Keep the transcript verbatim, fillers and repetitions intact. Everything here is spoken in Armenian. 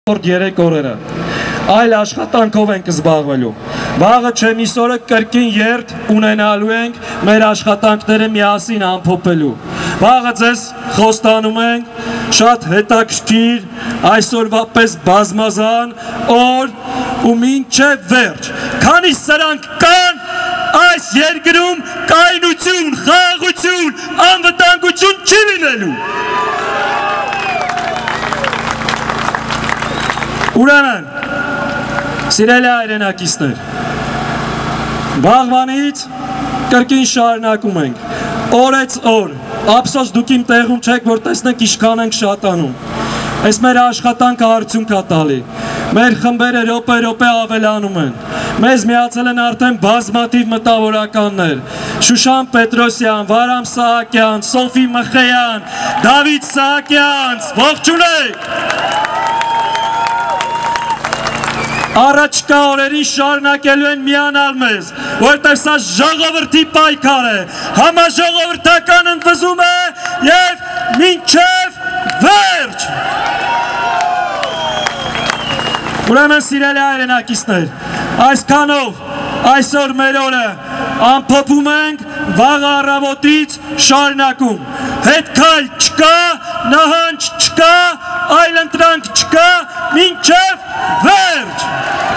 երեք օրերը այլ աշխատանքով ենք զբաղվելու։ Վաղը չէ մի օրը կրկին երթ ունենալու ենք մեր աշխատանքները միասին ամփոփելու։ Վաղը ձեզ խոստանում ենք շատ հետաքրքիր, այսօրվա պես բազմազան օր ու մինչև վերջ։ Քանի սրանք կան, այս երկրում կայունություն, խաղաղություն, անվտանգություն չի լինելու։ Ուրեմն, սիրելի հայրենակիցներ, վաղվանից կրկին շարունակում ենք, օրեց օր, ափսոս դուք իմ տեղում չեք, որ տեսնեք ինչքան ենք շատանում, այս մեր աշխատանքը արդյունք է տալի, մեր խմբերը րոպե-րոպե ավելանում են, մեզ միացել են արդեն բազմաթիվ մտավորականներ, Շուշան Պետրոսյան, Վարամ Սահակյան, Սոֆի Մխեյան, Դավիթ Սահակյան, ողջունեք։ Առաջկա օրերին շարունակելու են միանալ մեզ, որտեղ սա ժողովրդի պայքար է, համաժողովրդական ընդվզում է և մինչև վերջ։ Ուրեմն սիրելի հայրենակիցներ, այսքանով այսօր մեր օրը ամփոփում ենք, վաղ առավոտից շարունակում, հետքայլ չկա, նահանջ չկա, այլընտրանք չկա, մինչև վերջ։